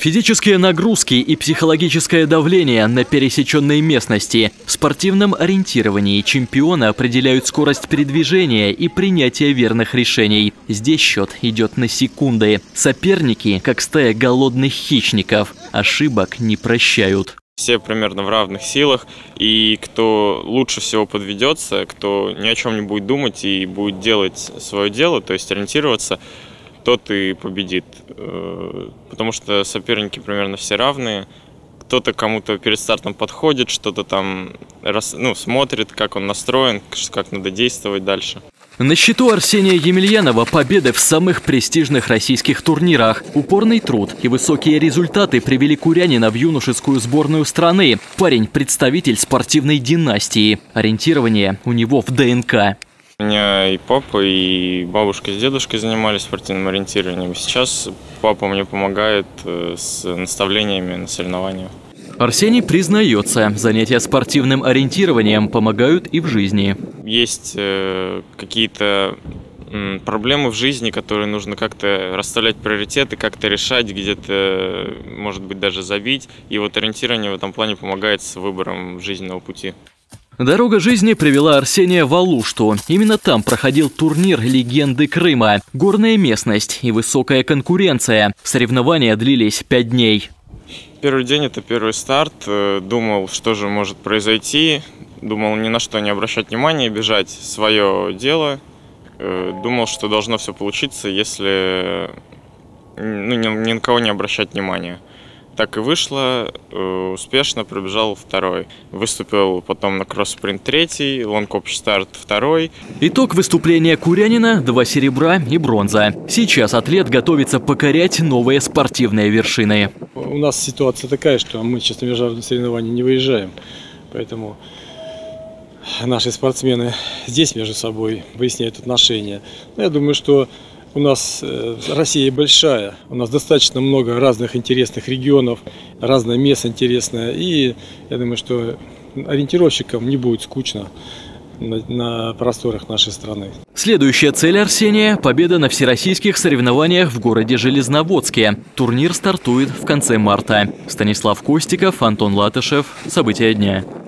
Физические нагрузки и психологическое давление на пересеченной местности. В спортивном ориентировании чемпионы определяют скорость передвижения и принятие верных решений. Здесь счет идет на секунды. Соперники, как стая голодных хищников, ошибок не прощают. Все примерно в равных силах, и кто лучше всего подведется, кто ни о чем не будет думать и будет делать свое дело, то есть ориентироваться, тот и победит. Потому что соперники примерно все равные. Кто-то кому-то перед стартом подходит, что-то там смотрит, как он настроен, как надо действовать дальше. На счету Арсения Емельянова победы в самых престижных российских турнирах. Упорный труд и высокие результаты привели Курянина в юношескую сборную страны. Парень – представитель спортивной династии. Ориентирование у него в ДНК. У меня и папа, и бабушка с дедушкой занимались спортивным ориентированием. Сейчас папа мне помогает с наставлениями на соревнованиях. Арсений признается, занятия спортивным ориентированием помогают и в жизни. Есть какие-то проблемы в жизни, которые нужно как-то расставлять приоритеты, как-то решать, где-то, может быть, даже забить. И вот ориентирование в этом плане помогает с выбором жизненного пути. Дорога жизни привела Арсения в Алушту. Именно там проходил турнир «Легенды Крыма». Горная местность и высокая конкуренция. Соревнования длились 5 дней. Первый день – это первый старт. Думал, что же может произойти. Думал ни на что не обращать внимания, бежать свое дело. Думал, что должно все получиться, если ни на кого не обращать внимания. Так и вышло, успешно пробежал второй. Выступил потом на кросс-спринт третий, лонг-общий старт второй. Итог выступления Курянина – 2 серебра и бронза. Сейчас атлет готовится покорять новые спортивные вершины. У нас ситуация такая, что мы сейчас на международные соревнования не выезжаем. Поэтому наши спортсмены здесь между собой выясняют отношения. Но я думаю, что у нас Россия большая, у нас достаточно много разных интересных регионов, разное место интересное. И я думаю, что ориентировщикам не будет скучно на просторах нашей страны. Следующая цель Арсения – победа на всероссийских соревнованиях в городе Железноводске. Турнир стартует в конце марта. Станислав Костиков, Антон Латышев. События дня.